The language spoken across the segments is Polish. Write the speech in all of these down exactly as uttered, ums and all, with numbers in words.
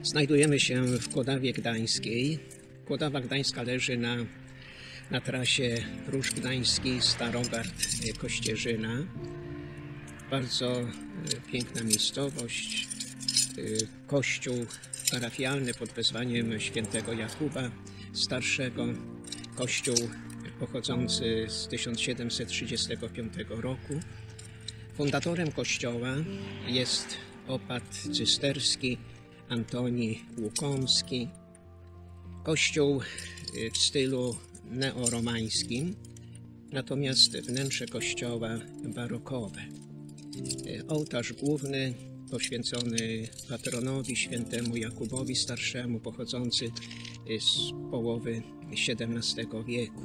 Znajdujemy się w Kłodawie Gdańskiej. Kłodawa Gdańska leży na, na trasie Róż Gdański, Starogard, Kościerzyna. Bardzo piękna miejscowość. Kościół parafialny pod wezwaniem świętego Jakuba Starszego. Kościół pochodzący z tysiąc siedemset trzydziestego piątego roku. Fundatorem kościoła jest opat cysterski Antoni Łukomski. Kościół w stylu neoromańskim, natomiast wnętrze kościoła barokowe. Ołtarz główny poświęcony patronowi świętemu Jakubowi Starszemu, pochodzący z połowy siedemnastego wieku.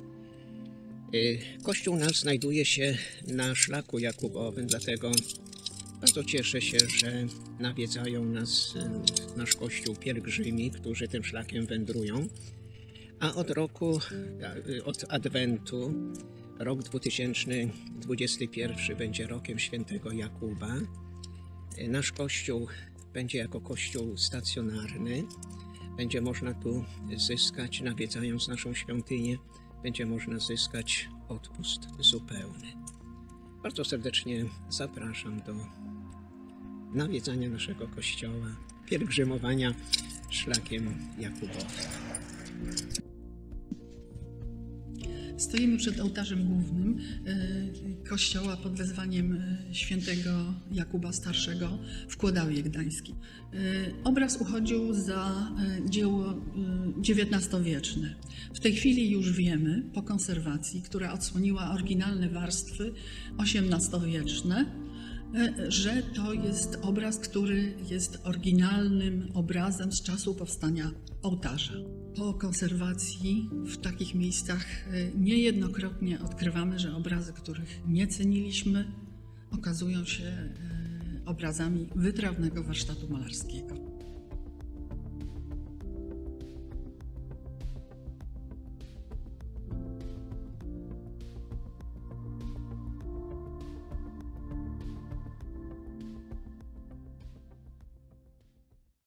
Kościół nasz znajduje się na szlaku jakubowym, dlatego bardzo cieszę się, że nawiedzają nas nasz kościół pielgrzymi, którzy tym szlakiem wędrują. A od roku, od Adwentu, rok dwa tysiące dwudziesty pierwszy będzie rokiem świętego Jakuba. Nasz kościół będzie jako kościół stacjonarny. Będzie można tu zyskać, nawiedzając naszą świątynię, będzie można zyskać odpust zupełny. Bardzo serdecznie zapraszam do nawiedzania naszego kościoła, pielgrzymowania szlakiem jakubowym. Stoimy przed ołtarzem głównym kościoła pod wezwaniem świętego Jakuba Starszego w Kłodawie Gdańskiej. Obraz uchodził za dzieło dziewiętnastowieczne. W tej chwili już wiemy, po konserwacji, która odsłoniła oryginalne warstwy osiemnastowieczne, że to jest obraz, który jest oryginalnym obrazem z czasu powstania ołtarza. Po konserwacji w takich miejscach niejednokrotnie odkrywamy, że obrazy, których nie ceniliśmy, okazują się obrazami wytrawnego warsztatu malarskiego.